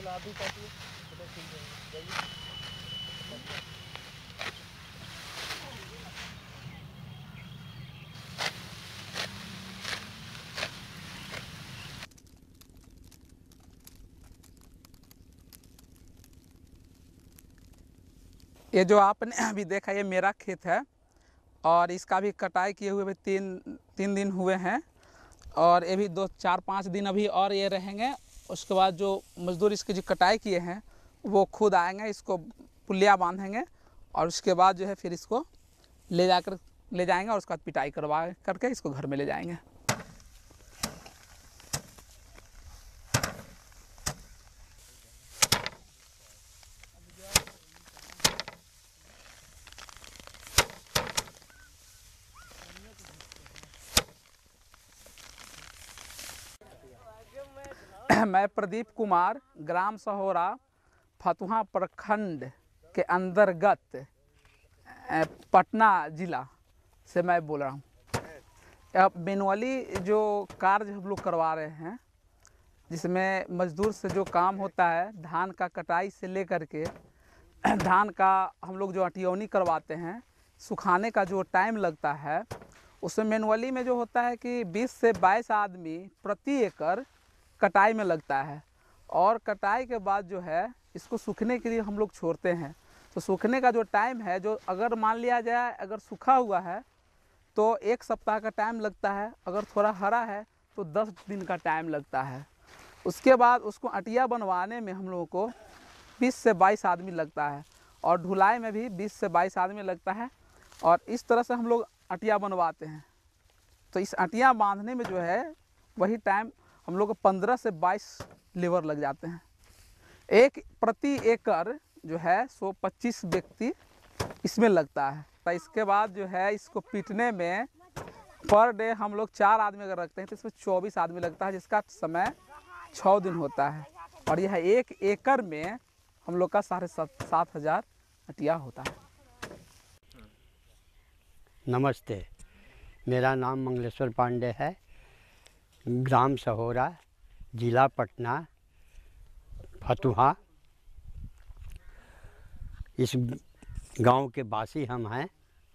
ये जो आपने अभी देखा ये मेरा खेत है और इसका भी कटाई किए हुए भी तीन दिन हुए हैं और ये भी 4-5 दिन अभी और ये रहेंगे। उसके बाद जो मजदूर इसकी जो कटाई किए हैं वो खुद आएंगे, इसको पुलिया बांधेंगे और उसके बाद जो है फिर इसको ले जाएंगे और उसके बाद पिटाई करवा करके इसको घर में ले जाएंगे। मैं प्रदीप कुमार ग्राम सहोरा फतुहा प्रखंड के अंतर्गत पटना ज़िला से मैं बोल रहा हूँ। अब मैनुअली जो कार्य हम लोग करवा रहे हैं जिसमें मजदूर से जो काम होता है धान का कटाई से लेकर के धान का हम लोग जो अटियौनी करवाते हैं, सुखाने का जो टाइम लगता है उसमें मैनुअली में जो होता है कि 20 से 22 आदमी प्रति एकड़ कटाई में लगता है और कटाई के बाद जो है इसको सूखने के लिए हम लोग छोड़ते हैं। तो सूखने का जो टाइम है, जो अगर मान लिया जाए अगर सूखा हुआ है तो 1 सप्ताह का टाइम लगता है, अगर थोड़ा हरा है तो 10 दिन का टाइम लगता है। उसके बाद उसको अटिया बनवाने में हम लोगों को 20 से 22 आदमी लगता है और ढुलाई में भी 20 से 22 आदमी लगता है और इस तरह से हम लोग अटिया बनवाते हैं। तो इस अटिया बांधने में जो है वही टाइम हम लोग को 15 से 22 लेबर लग जाते हैं। एक प्रति एकड़ जो है 125 व्यक्ति इसमें लगता है। तो इसके बाद जो है इसको पीटने में पर डे हम लोग 4 आदमी अगर रखते हैं तो इसमें 24 आदमी लगता है, जिसका समय 6 दिन होता है और यह 1 एकड़ में हम लोग का 7,500 अटिया होता है। नमस्ते, मेरा नाम मंगलेश्वर पांडे है, ग्राम सहोरा, जिला पटना, फतुहा। इस गांव के वासी हम हैं।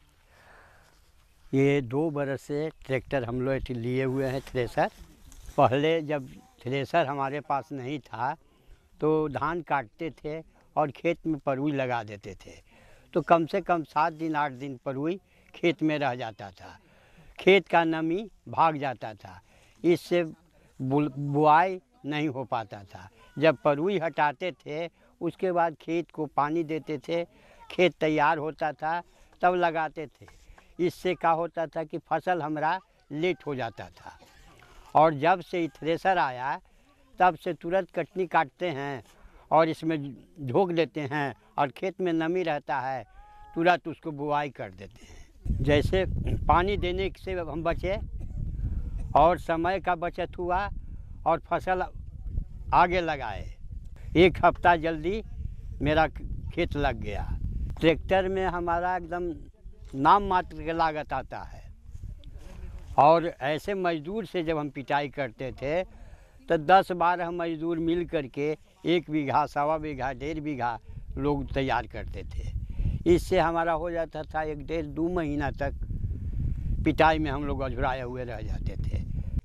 ये 2 बरस से ट्रैक्टर हम लोग लिए हुए हैं, थ्रेशर। पहले जब थ्रेशर हमारे पास नहीं था तो धान काटते थे और खेत में परुई लगा देते थे, तो कम से कम 7 दिन 8 दिन परुई खेत में रह जाता था, खेत का नमी भाग जाता था, इससे बुआई नहीं हो पाता था। जब परुई हटाते थे उसके बाद खेत को पानी देते थे, खेत तैयार होता था तब लगाते थे। इससे क्या होता था कि फसल हमारा लेट हो जाता था। और जब से थ्रेशर आया तब से तुरंत कटनी काटते हैं और इसमें झोंक देते हैं और खेत में नमी रहता है, तुरंत उसको बुआई कर देते हैं। जैसे पानी देने से हम बचे और समय का बचत हुआ और फसल आगे लगाए। 1 हफ्ता जल्दी मेरा खेत लग गया। ट्रैक्टर में हमारा एकदम नाम मात्र की लागत आता है और ऐसे मजदूर से जब हम पिटाई करते थे तो 10-12 मजदूर मिल करके 1 बीघा, 1.25 बीघा, 1.5 बीघा लोग तैयार करते थे। इससे हमारा हो जाता था 1-1.5-2 महीना तक पिटाई में हम लोग अझुराए हुए रह जाते थे।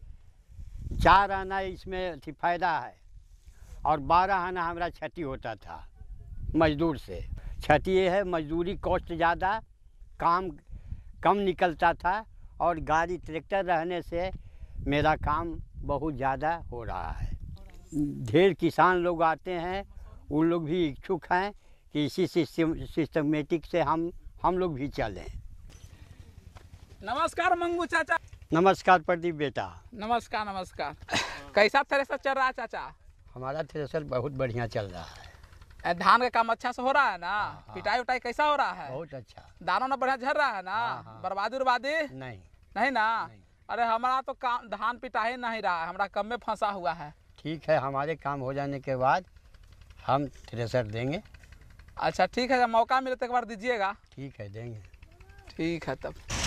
4 आना इसमें फ़ायदा है और 12 आना हमारा क्षति होता था मजदूर से। क्षति ये है, मजदूरी कॉस्ट ज़्यादा, काम कम निकलता था और गाड़ी ट्रैक्टर रहने से मेरा काम बहुत ज़्यादा हो रहा है। ढेर किसान लोग आते हैं, उन लोग भी इच्छुक हैं कि इसी सिस्टमेटिक से हम लोग भी चलें। नमस्कार मंगू चाचा। नमस्कार प्रदीप बेटा। नमस्कार नमस्कार। कैसा थ्रेशर चल रहा है चाचा? हमारा थ्रेशर बहुत बढ़िया चल रहा है। धान का काम अच्छा से हो रहा है ना? पिटाई उटाई कैसा हो रहा है? बहुत अच्छा। दाना ना बढ़िया झड़ रहा है ना? बर्बादी उर्बादी नहीं ना? अरे हमारा तो काम धान पिटा ही नहीं रहा है, हमारा कम में फंसा हुआ है। ठीक है, हमारे काम हो जाने के बाद हम थ्रेशर देंगे। अच्छा ठीक है, जब मौका मिले तो एक बार दीजिएगा। ठीक है, देंगे। ठीक है तब।